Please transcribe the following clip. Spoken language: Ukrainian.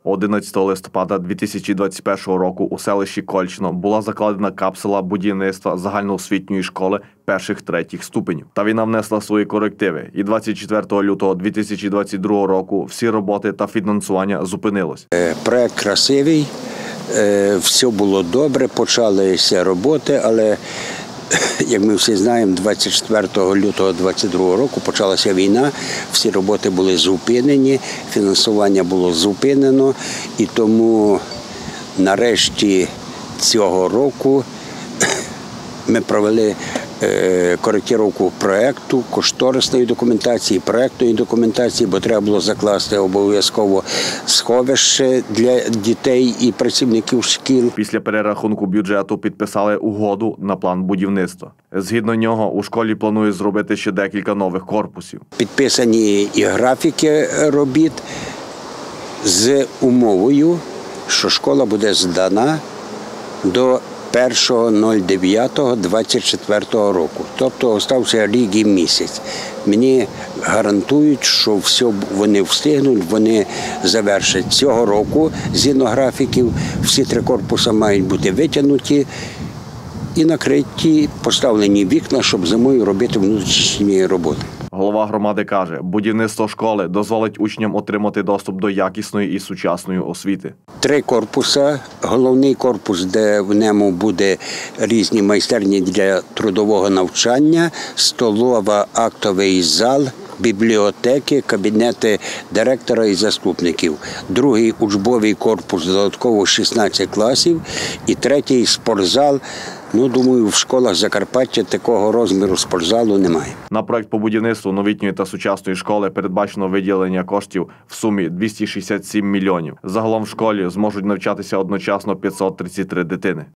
11 листопада 2021 року у селищі Кольчино була закладена капсула будівництва загальноосвітньої школи перших-третіх ступенів. Та війна внесла свої корективи, і 24 лютого 2022 року всі роботи та фінансування зупинилось. Проект красивий, все було добре, почалися роботи, але, як ми всі знаємо, 24 лютого 2022 року почалася війна, всі роботи були зупинені, фінансування було зупинено, і тому нарешті цього року ми провели коректировку проєкту, кошторисної документації, проєктної документації, бо треба було закласти обов'язково сховище для дітей і працівників шкіл. Після перерахунку бюджету підписали угоду на план будівництва. Згідно нього, у школі планують зробити ще декілька нових корпусів. Підписані і графіки робіт з умовою, що школа буде здана до 1.09.24 року. Тобто остався рік і місяць. Мені гарантують, що все вони встигнуть, вони завершать цього року згідно графіків. Всі 3 корпуси мають бути витягнуті і накриті, поставлені вікна, щоб зимою робити внутрішні роботи. Голова громади каже, будівництво школи дозволить учням отримати доступ до якісної і сучасної освіти. 3 корпуси. Головний корпус, де в ньому буде різні майстерні для трудового навчання, столова, актовий зал, бібліотеки, кабінети директора і заступників. Другий учбовий корпус, додатково 16 класів. І третій спортзал. Думаю, в школах Закарпаття такого розміру спортзалу немає. На проект по будівництву новітньої та сучасної школи передбачено виділення коштів в сумі 267 мільйонів. Загалом в школі зможуть навчатися одночасно 533 дитини.